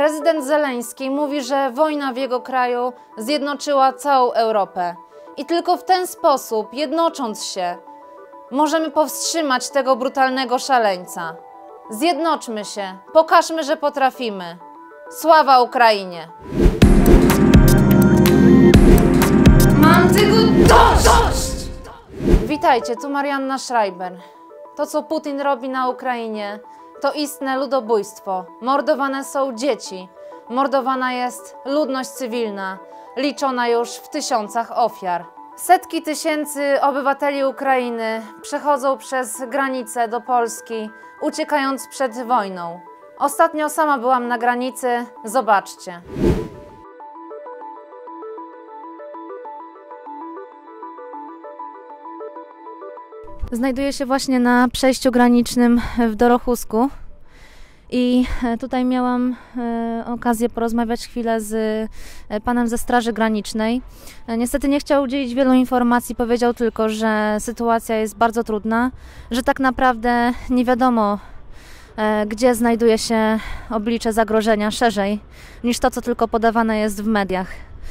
Prezydent Zeleński mówi, że wojna w jego kraju zjednoczyła całą Europę. I tylko w ten sposób, jednocząc się, możemy powstrzymać tego brutalnego szaleńca. Zjednoczmy się, pokażmy, że potrafimy. Sława Ukrainie! Mam tego dość! Witajcie, tu Marianna Schreiber. To, co Putin robi na Ukrainie, to istne ludobójstwo. Mordowane są dzieci, mordowana jest ludność cywilna, liczona już w tysiącach ofiar. Setki tysięcy obywateli Ukrainy przechodzą przez granicę do Polski, uciekając przed wojną. Ostatnio sama byłam na granicy, zobaczcie. Znajduję się właśnie na przejściu granicznym w Dorochusku i tutaj miałam okazję porozmawiać chwilę z panem ze Straży Granicznej. Niestety nie chciał udzielić wielu informacji, powiedział tylko, że sytuacja jest bardzo trudna, że tak naprawdę nie wiadomo, gdzie znajduje się oblicze zagrożenia szerzej niż to, co tylko podawane jest w mediach.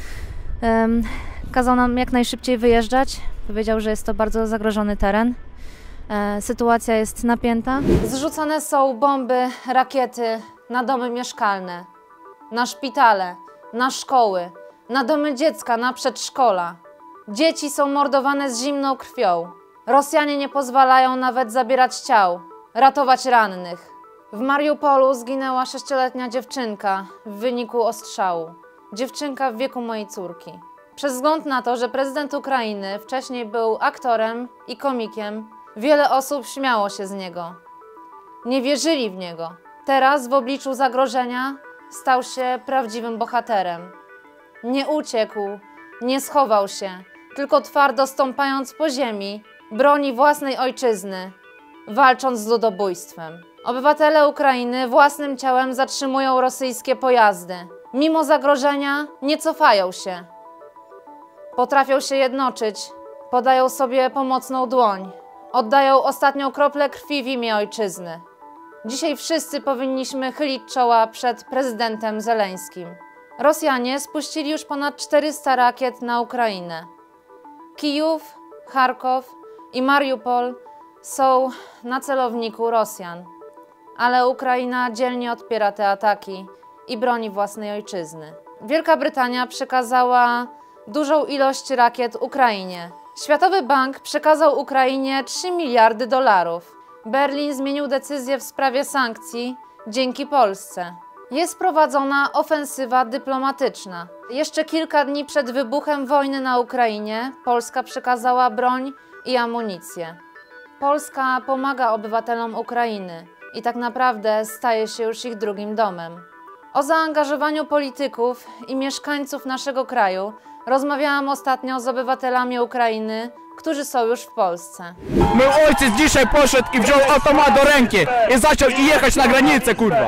Kazał nam jak najszybciej wyjeżdżać, powiedział, że jest to bardzo zagrożony teren. Sytuacja jest napięta. Zrzucane są bomby, rakiety na domy mieszkalne, na szpitale, na szkoły, na domy dziecka, na przedszkola. Dzieci są mordowane z zimną krwią. Rosjanie nie pozwalają nawet zabierać ciał, ratować rannych. W Mariupolu zginęła 6-letnia dziewczynka w wyniku ostrzału. Dziewczynka w wieku mojej córki. Przez wzgląd na to, że prezydent Ukrainy wcześniej był aktorem i komikiem, wiele osób śmiało się z niego. Nie wierzyli w niego. Teraz w obliczu zagrożenia stał się prawdziwym bohaterem. Nie uciekł, nie schował się, tylko twardo stąpając po ziemi, broni własnej ojczyzny, walcząc z ludobójstwem. Obywatele Ukrainy własnym ciałem zatrzymują rosyjskie pojazdy. Mimo zagrożenia nie cofają się. Potrafią się jednoczyć, podają sobie pomocną dłoń. Oddają ostatnią kroplę krwi w imię ojczyzny. Dzisiaj wszyscy powinniśmy chylić czoła przed prezydentem Zeleńskim. Rosjanie spuścili już ponad 400 rakiet na Ukrainę. Kijów, Charkow i Mariupol są na celowniku Rosjan. Ale Ukraina dzielnie odpiera te ataki i broni własnej ojczyzny. Wielka Brytania przekazała dużą ilość rakiet Ukrainie. Światowy Bank przekazał Ukrainie 3 miliardy dolarów. Berlin zmienił decyzję w sprawie sankcji dzięki Polsce. Jest prowadzona ofensywa dyplomatyczna. Jeszcze kilka dni przed wybuchem wojny na Ukrainie Polska przekazała broń i amunicję. Polska pomaga obywatelom Ukrainy i tak naprawdę staje się już ich drugim domem. O zaangażowaniu polityków i mieszkańców naszego kraju rozmawiałam ostatnio z obywatelami Ukrainy, którzy są już w Polsce. Mój ojciec dzisiaj poszedł i wziął automat do ręki i zaczął jechać na granicę, kurwa.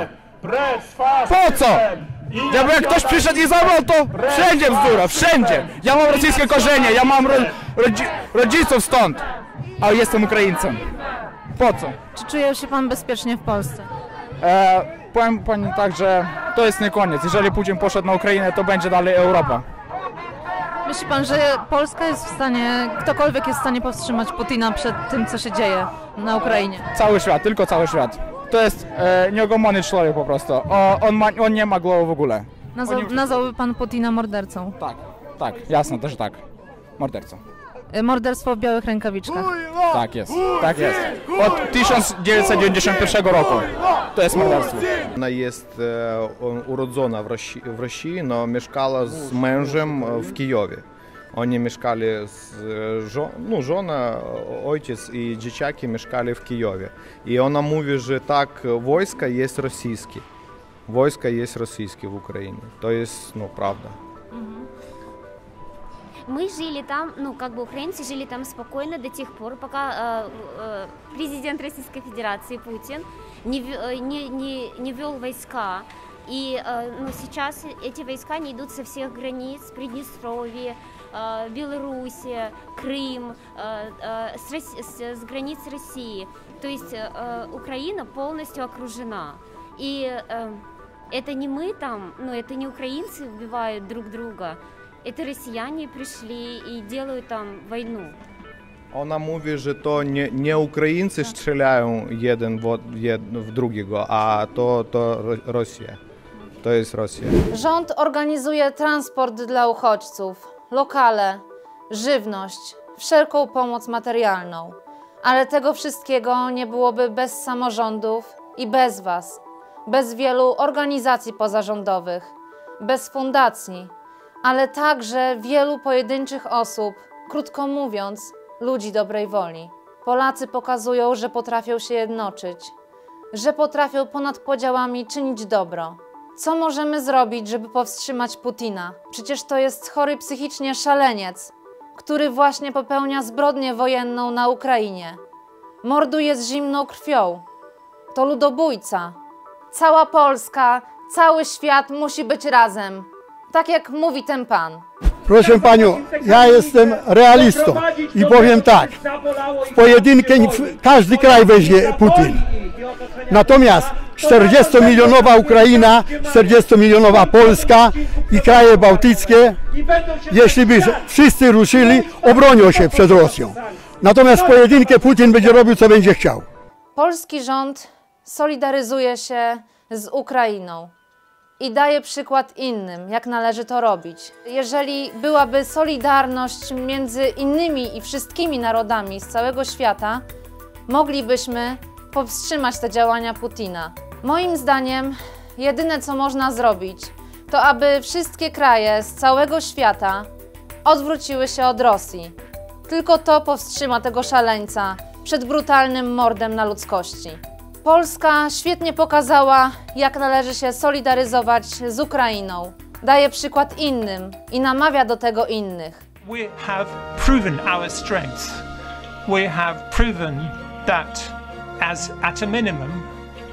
Po co? Jakby jak ktoś przyszedł i zabrał, to wszędzie bzdura, wszędzie. Ja mam rosyjskie korzenie, ja mam rodziców stąd, a jestem Ukraińcem. Po co? Czy czuje się pan bezpiecznie w Polsce? Powiem pani tak, że to jest nie koniec. Jeżeli Putin poszedł na Ukrainę, to będzie dalej Europa. Myśli pan, że Polska jest w stanie, ktokolwiek jest w stanie powstrzymać Putina przed tym, co się dzieje na Ukrainie? Cały świat, tylko cały świat. To jest nieogolony człowiek po prostu. On nie ma głowy w ogóle. Nazwałby pan Putina mordercą? Tak, jasne, też tak. Mordercą. Morderstwo w białych rękawiczkach. Tak jest, tak jest. Od 1991 roku to jest morderstwo. Ona jest urodzona w Rosji, no mieszkała z mężem w Kijowie. Oni mieszkali, żona, ojciec i dzieciaki mieszkali w Kijowie. I ona mówi, że tak, wojsko jest rosyjskie. Wojsko jest rosyjskie w Ukrainie. To jest, prawda. Мы жили там, украинцы жили там спокойно до тех пор, пока президент Российской Федерации Путин не вел войска. Но сейчас эти войска не идут со всех границ, Приднестровье, Белоруссия, Крым, с границ России. То есть Украина полностью окружена. И Это не мы там, ну, это не украинцы убивают друг друга. Это россияне пришли и делают там войну. Ona mówi, że to nie Ukraińcy strzelają jeden w drugiego, a to Rosja. To jest Rosja. Rząd organizuje transport dla uchodźców, lokale, żywność, wszelką pomoc materialną. Ale tego wszystkiego nie byłoby bez samorządów i bez Was, bez wielu organizacji pozarządowych, bez fundacji, ale także wielu pojedynczych osób, krótko mówiąc, ludzi dobrej woli. Polacy pokazują, że potrafią się jednoczyć, że potrafią ponad podziałami czynić dobro. Co możemy zrobić, żeby powstrzymać Putina? Przecież to jest chory psychicznie szaleniec, który właśnie popełnia zbrodnię wojenną na Ukrainie. Morduje z zimną krwią. To ludobójca. Cała Polska, cały świat musi być razem. Tak jak mówi ten pan. Proszę Panią, ja jestem realistą i powiem tak, w pojedynkę każdy kraj weźmie Putin. Natomiast 40-milionowa Ukraina, 40-milionowa Polska i kraje bałtyckie, jeśli by wszyscy ruszyli, obronią się przed Rosją. Natomiast w pojedynkę Putin będzie robił, co będzie chciał. Polski rząd solidaryzuje się z Ukrainą i daje przykład innym, jak należy to robić. Jeżeli byłaby solidarność między innymi i wszystkimi narodami z całego świata, moglibyśmy powstrzymać te działania Putina. Moim zdaniem jedyne, co można zrobić, to aby wszystkie kraje z całego świata odwróciły się od Rosji. Tylko to powstrzyma tego szaleńca przed brutalnym mordem na ludzkości. Polska świetnie pokazała, jak należy się solidaryzować z Ukrainą. Daje przykład innym i namawia do tego innych. We have proven our strength. We have proven that at a minimum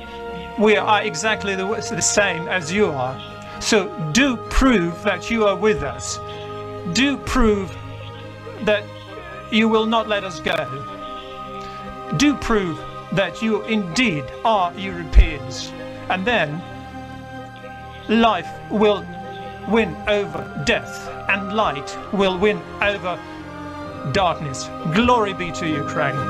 we are exactly the same as you are. So do prove that you are with us. Do prove that you will not let us go. Do prove that you indeed are Europeans, and then life will win over death and light will win over darkness. Glory be to Ukraine.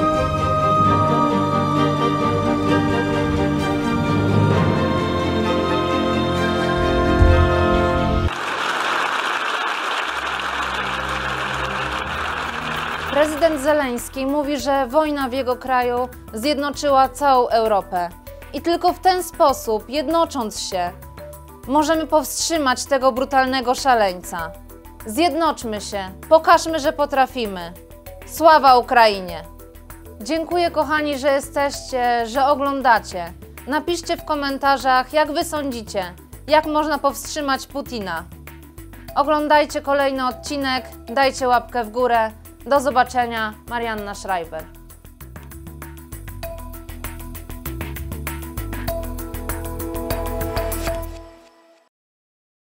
Prezydent Zeleński mówi, że wojna w jego kraju zjednoczyła całą Europę. I tylko w ten sposób, jednocząc się, możemy powstrzymać tego brutalnego szaleńca. Zjednoczmy się, pokażmy, że potrafimy. Sława Ukrainie! Dziękuję, kochani, że jesteście, że oglądacie. Napiszcie w komentarzach, jak wy sądzicie, jak można powstrzymać Putina. Oglądajcie kolejny odcinek, dajcie łapkę w górę. Do zobaczenia, Marianna Schreiber.